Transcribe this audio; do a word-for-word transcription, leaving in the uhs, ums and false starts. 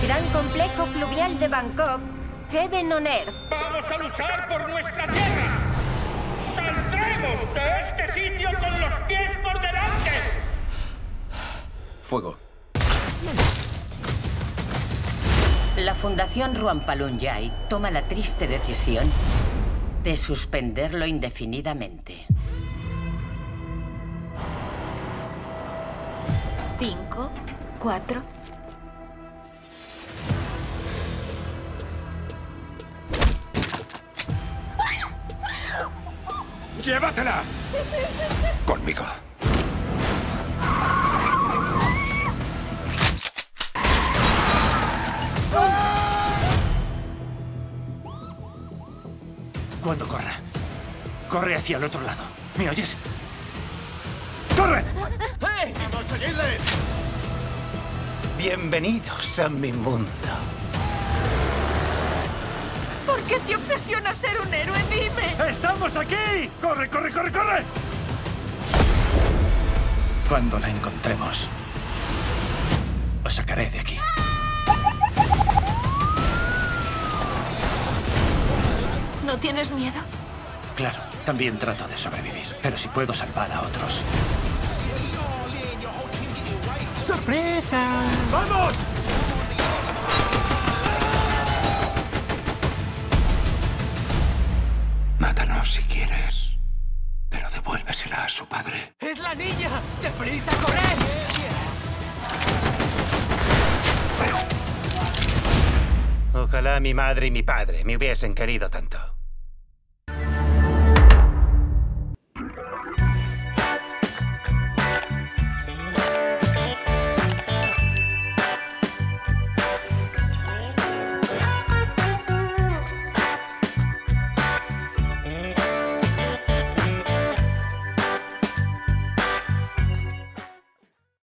Gran complejo fluvial de Bangkok, Heaven on Earth. ¡Vamos a luchar por nuestra tierra! ¡Saldremos de este sitio con los pies por delante! Fuego. La Fundación Ruampalunjay toma la triste decisión de suspenderlo indefinidamente. Cinco, cuatro... ¡Llévatela! Conmigo. Cuando corra, corre hacia el otro lado. ¿Me oyes? ¡Corre! ¡Hey! ¡Vamos a seguirles! Bienvenidos a mi mundo. ¿Por qué te obsesiona ser un héroe? ¡Dime! ¡Estamos aquí! ¡Corre, corre, corre, corre! Cuando la encontremos, os sacaré de aquí. ¿No tienes miedo? Claro, también trato de sobrevivir, pero si puedo salvar a otros. ¡Sorpresa! ¡Vamos! Mátanos si quieres, pero devuélvesela a su padre. ¡Es la niña! ¡Deprisa, corred! Ojalá mi madre y mi padre me hubiesen querido tanto.